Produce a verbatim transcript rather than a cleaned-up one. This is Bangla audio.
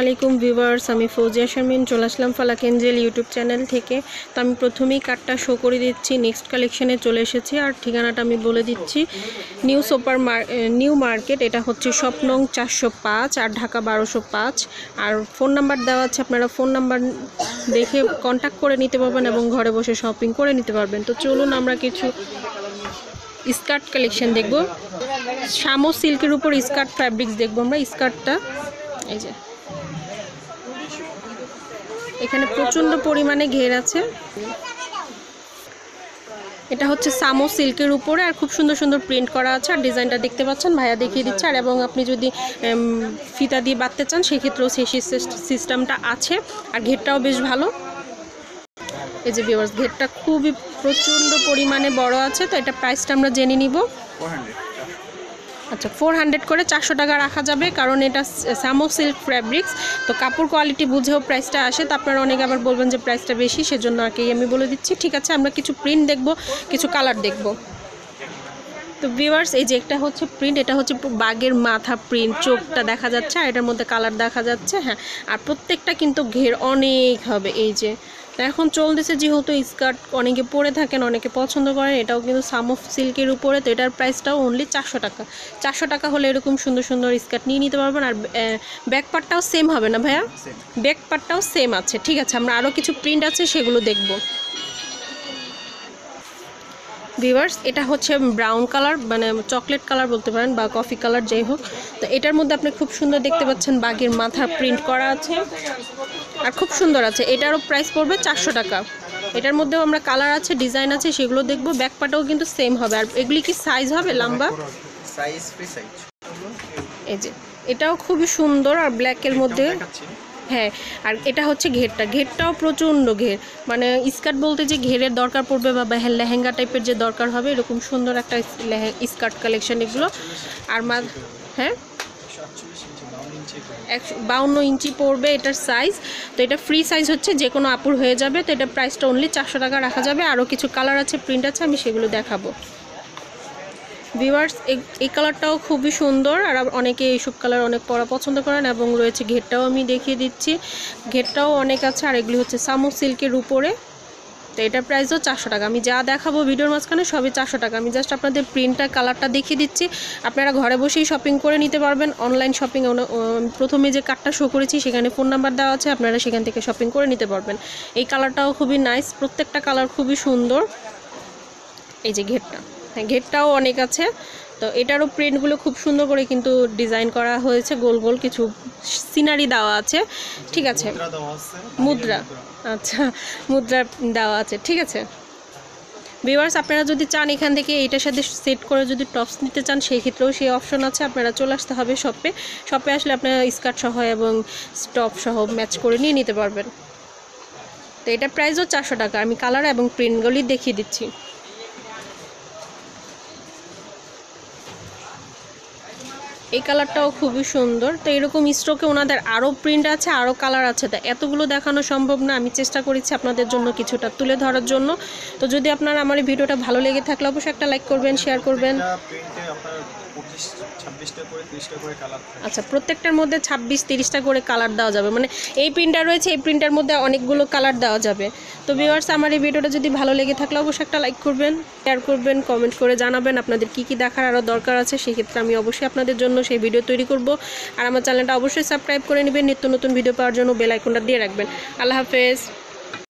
আলাইকুম ভিউয়ার্স, আমি ফৌজিয়া শারমিন চলে আসলাম ফালাক এঞ্জেল ইউটিউব চ্যানেল থেকে। তো আমি প্রথমেই কার্ডটা শো করে দিচ্ছি। নেক্সট কালেকশনে চলে এসেছি আর ঠিকানাটা আমি বলে দিচ্ছি। নিউ সুপার নিউ মার্কেট, এটা হচ্ছে শপ নং চারশো পাঁচ আর ঢাকা বারোশো পাঁচ। আর ফোন নাম্বার দেওয়া আছে, আপনারা ফোন নাম্বার দেখে কন্ট্যাক্ট করে নিতে পারবেন এবং ঘরে বসে শপিং করে নিতে পারবেন। তো চলুন আমরা কিছু স্কার্ট কালেকশন দেখব। শামো সিল্কের উপর স্কার্ট ফ্যাব্রিক্স দেখবো আমরা। স্কার্টটা এই যে এখানে প্রচণ্ড পরিমাণে ঘের আছে। এটা হচ্ছে সামো সিল্কের উপরে আর খুব সুন্দর সুন্দর প্রিন্ট করা আছে। আর ডিজাইনটা দেখতে পাচ্ছেন, ভাইয়া দেখিয়ে দিচ্ছে। আর এবং আপনি যদি ফিতা দিয়ে বাঁধতে চান সেক্ষেত্রেও সেই সিস্টেমটা আছে। আর ঘেরটাও বেশ ভালো। এই যে ভিউয়ার্স, ঘেরটা খুবই প্রচণ্ড পরিমাণে বড় আছে। তো এটা প্রাইসটা আমরা জেনে নিব। আচ্ছা, ফোর হান্ড্রেড করে চারশো টাকা রাখা যাবে, কারণ এটা সামো সিল্ক ফ্যাব্রিক্স। তো কাপড় কোয়ালিটি বুঝেও প্রাইসটা আসে। তো আপনারা অনেকে আবার বলবেন যে প্রাইসটা বেশি, সেজন্য আর কি আমি বলে দিচ্ছি। ঠিক আছে, আমরা কিছু প্রিন্ট দেখব, কিছু কালার দেখব। তো ভিউয়ার্স, এই যে একটা হচ্ছে প্রিন্ট, এটা হচ্ছে বাঘের মাথা প্রিন্ট, চোখটা দেখা যাচ্ছে আর এটার মধ্যে কালার দেখা যাচ্ছে। হ্যাঁ, আর প্রত্যেকটা কিন্তু ঘের অনেক হবে। এই যে এখন চলতেছে যেহেতু স্কার্ট অনেকে পরে থাকেন, অনেকে পছন্দ করেন। এটাও কিন্তু সামো সিল্কের উপরে। তো এটার প্রাইসটাও অনলি চারশো টাকা। চারশো টাকা হলে এরকম সুন্দর সুন্দর স্কার্ট নিয়ে নিতে পারবেন। আর ব্যাক পার্টটাও সেম হবে না ভাইয়া? ব্যাক পার্টটাও সেম আছে। ঠিক আছে, আমরা আরও কিছু প্রিন্ট আছে সেগুলো দেখব। ভিউয়ার্স, এটা হচ্ছে ব্রাউন কালার, মানে চকলেট কালার বলতে পারেন বা কফি কালার, যাই হোক। তো এটার মধ্যে আপনি খুব সুন্দর দেখতে পাচ্ছেন বাঘের মাথার প্রিন্ট করা আছে আর খুব সুন্দর আছে। এটারও প্রাইস পড়বে চারশো টাকা। এটার মধ্যেও আমরা কালার আছে, ডিজাইন আছে, সেগুলো দেখবো। ব্যাক পার্টও কিন্তু সেম হবে। আর এগুলি কি সাইজ হবে লম্বা? Size free size. এই যে এটাও খুবই সুন্দর আর ব্ল্যাকের মধ্যে। হ্যাঁ, আর এটা হচ্ছে ঘেরটা, ঘেরটাও প্রচণ্ড ঘের। মানে স্কার্ট বলতে যে ঘেরের দরকার পড়বে বা লেহেঙ্গা টাইপের যে দরকার হবে, এরকম সুন্দর একটা স্কার্ট কালেকশন এগুলো। আর মা হ্যাঁ একশো বাউন্ন ইঞ্চি পড়বে এটার সাইজ। তো এটা ফ্রি সাইজ হচ্ছে, যে কোনো আপুর হয়ে যাবে। তো এটা প্রাইসটা অনলি চারশো টাকা রাখা যাবে। আরও কিছু কালার আছে, প্রিন্ট আছে, আমি সেগুলো দেখাবো। ভিউয়ার্স, এই কালারটাও খুবই সুন্দর আর অনেকে এইসব কালার অনেক পরা পছন্দ করেন। এবং রয়েছে ঘেরটাও আমি দেখিয়ে দিচ্ছি, ঘেরটাও অনেক আছে। আর এগুলি হচ্ছে সামো সিল্কের উপরে। তো এটার প্রাইসও চারশো টাকা। আমি যা দেখাবো ভিডিওর মাঝখানে সবই চারশো টাকা। আমি জাস্ট আপনাদের প্রিন্টটা কালারটা দেখিয়ে দিচ্ছি। আপনারা ঘরে বসেই শপিং করে নিতে পারবেন। অনলাইন শপিং, প্রথমে যে কার্ডটা শো করেছি সেখানে ফোন নাম্বার দেওয়া আছে, আপনারা সেখান থেকে শপিং করে নিতে পারবেন। এই কালারটাও খুবই নাইস, প্রত্যেকটা কালার খুবই সুন্দর। এই যে ঘেরটা, হ্যাঁ ঘেরটাও অনেক আছে। তো এটারও প্রিন্টগুলো খুব সুন্দর করে কিন্তু ডিজাইন করা হয়েছে, গোল গোল কিছু সিনারি দেওয়া আছে। ঠিক আছে, মুদ্রা, আচ্ছা মুদ্রা দেওয়া আছে। ঠিক আছে ভিউয়ার্স, আপনারা যদি চান এখান থেকে এইটার সাথে সেট করে যদি টপস নিতে চান, সেই ক্ষেত্রেও সেই অপশন আছে। আপনারা চলে আসতে হবে শপে। শপে আসলে আপনারা স্কার্ট সহ এবং টপ সহ ম্যাচ করে নিয়ে নিতে পারবেন। তো এটার প্রাইসও চারশো টাকা। আমি কালার এবং প্রিন্টগুলি দেখিয়ে দিচ্ছি। এই কালারটাও খুবই সুন্দর। তো এরকম স্টকে ওনাদের আরও প্রিন্ট আছে, আরও কালার আছে। তা এতগুলো দেখানো সম্ভব না, আমি চেষ্টা করেছি আপনাদের জন্য কিছুটা তুলে ধরার জন্য। তো যদি আপনার আমার এই ভিডিওটা ভালো লেগে থাকলে অবশ্যই একটা লাইক করবেন, শেয়ার করবেন। আচ্ছা, প্রত্যেকটার মধ্যে ছাব্বিশ তিরিশটা করে কালার দেওয়া যাবে। মানে এই প্রিন্টার রয়েছে, এই প্রিন্টার মধ্যে অনেকগুলো কালার দেওয়া যাবে। তো ভিউয়ার্স, আমার এই ভিডিওটা যদি ভালো লেগে থাকলে অবশ্যই একটা লাইক করবেন, শেয়ার করবেন, কমেন্ট করে জানাবেন আপনাদের কি কি দেখার আরও দরকার আছে। সেক্ষেত্রে আমি অবশ্যই আপনাদের জন্য সেই ভিডিও তৈরি করব। আর আমার চ্যানেলটা অবশ্যই সাবস্ক্রাইব করে নেবেন। নিত্য নতুন ভিডিও পাওয়ার জন্য বেল আইকনটা দিয়ে রাখবেন। আল্লাহ হাফেজ।